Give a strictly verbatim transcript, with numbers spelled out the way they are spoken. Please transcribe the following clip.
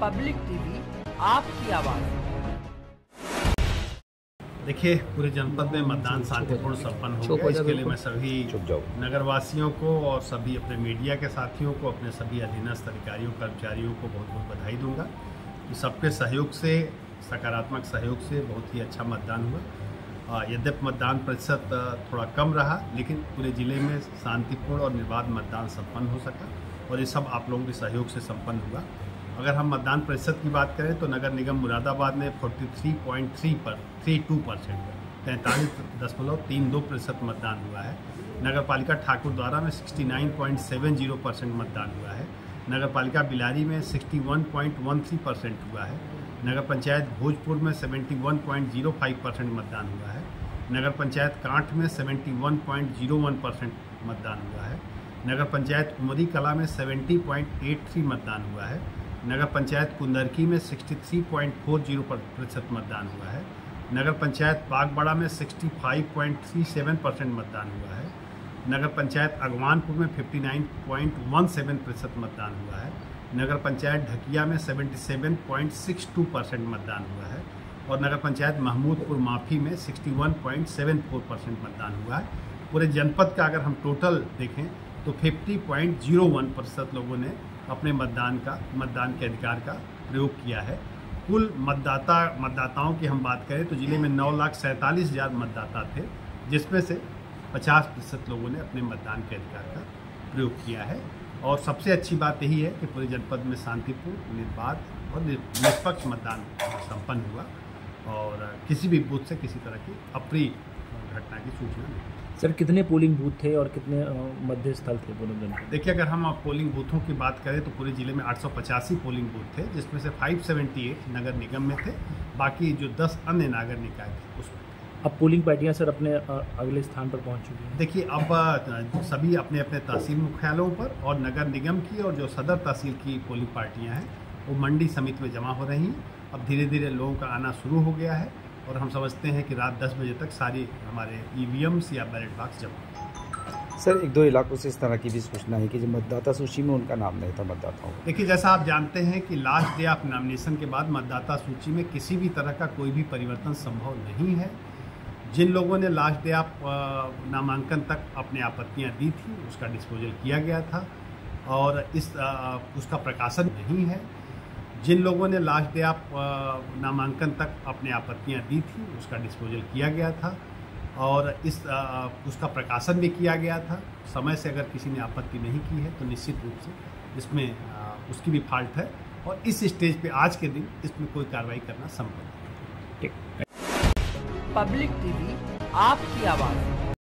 Public TV आपकी आवाज़। देखिए, पूरे जनपद में मतदान शांतिपूर्ण संपन्न हो गया। इसके लिए मैं सभी नगरवासियों को और सभी अपने मीडिया के साथियों को, अपने सभी अधीनस्थ अधिकारियों कर्मचारियों को बहुत बहुत बधाई दूंगा कि सबके सहयोग से, सकारात्मक सहयोग से बहुत ही अच्छा मतदान हुआ। यद्यपि मतदान प्रतिशत थोड़ा कम रहा, लेकिन पूरे ज़िले में शांतिपूर्ण और निर्बाध मतदान संपन्न हो सका और ये सब आप लोगों के सहयोग से संपन्न हुआ। अगर हम मतदान प्रतिशत की बात करें तो नगर निगम मुरादाबाद में तैंतालीस पॉइंट तीन पर बत्तीस परसेंट तैंतालीस दशमलव तीन दो प्रतिशत मतदान हुआ है। नगर पालिका ठाकुरद्वारा में उनहत्तर पॉइंट सात परसेंट मतदान हुआ है। नगर पालिका बिलारी में इकसठ पॉइंट तेरह परसेंट हुआ है। नगर पंचायत भोजपुर में इकहत्तर पॉइंट शून्य पाँच परसेंट मतदान हुआ है। नगर पंचायत कांठ में इकहत्तर पॉइंट शून्य एक परसेंट मतदान हुआ है। नगर पंचायत उमरी कला में सत्तर पॉइंट आठ तीन मतदान हुआ है। नगर पंचायत कुंदरकी में तिरसठ पॉइंट चार शून्य प्रतिशत मतदान हुआ है। नगर पंचायत बागबड़ा में पैंसठ पॉइंट तीन सात परसेंट मतदान हुआ है। नगर पंचायत अगवानपुर में उनसठ पॉइंट सत्रह प्रतिशत मतदान हुआ है। नगर पंचायत ढकिया में सतहत्तर पॉइंट बासठ परसेंट मतदान हुआ है और नगर पंचायत महमूदपुर माफी में इकसठ पॉइंट सात चार परसेंट मतदान हुआ है। पूरे जनपद का अगर हम टोटल देखें तो पचास पॉइंट शून्य एक प्रतिशत लोगों ने अपने मतदान का मतदान के अधिकार का प्रयोग किया है। कुल मतदाता मतदाताओं की हम बात करें तो जिले में नौ लाख सैंतालीस हज़ार मतदाता थे, जिसमें से पचास प्रतिशत लोगों ने अपने मतदान के अधिकार का प्रयोग किया है। और सबसे अच्छी बात यही है कि पूरे जनपद में शांतिपूर्ण, निर्बाध और निष्पक्ष मतदान संपन्न हुआ और किसी भी बूथ से किसी तरह की अप्रिय घटना की सूचना नहीं। सर, कितने पोलिंग बूथ थे और कितने मध्य स्थल थे पूरे जनपद? देखिए, अगर हम पोलिंग बूथों की बात करें तो पूरे ज़िले में आठ सौ पचासी पोलिंग बूथ थे, जिसमें से पाँच सौ अठहत्तर नगर निगम में थे। बाकी जो दस अन्य नागर निकाय थे उसमें। अब पोलिंग पार्टियां सर अपने अगले स्थान पर पहुंच चुकी हैं। देखिए, अब सभी अपने अपने तहसील मुख्यालयों पर और नगर निगम की और जो सदर तहसील की पोलिंग पार्टियां हैं वो मंडी समिति में जमा हो रही हैं। अब धीरे धीरे लोगों का आना शुरू हो गया है और हम समझते हैं कि रात दस बजे तक सारी हमारे ईवीएम्स या बैलेट बॉक्स जमा। सर, एक दो इलाकों से इस तरह की भी सूचना है कि जो मतदाता सूची में उनका नाम नहीं था मतदाताओं। देखिए, जैसा आप जानते हैं कि लास्ट डे ऑफ नॉमिनेशन के बाद मतदाता सूची में किसी भी तरह का कोई भी परिवर्तन संभव नहीं है। जिन लोगों ने लास्ट डे ऑफ नामांकन तक अपनी आपत्तियां दी थी उसका डिस्पोजल किया गया था और इस आ, उसका प्रकाशन नहीं है। जिन लोगों ने लास्ट डे ऑफ नामांकन तक अपनी आपत्तियां दी थी उसका डिस्पोजल किया गया था और इस आ, उसका प्रकाशन भी किया गया था। समय से अगर किसी ने आपत्ति नहीं की है तो निश्चित रूप से इसमें आ, उसकी भी फॉल्ट है और इस स्टेज पे आज के दिन इसमें कोई कार्रवाई करना संभव नहीं है। पब्लिक टीवी आपकी आवाज़।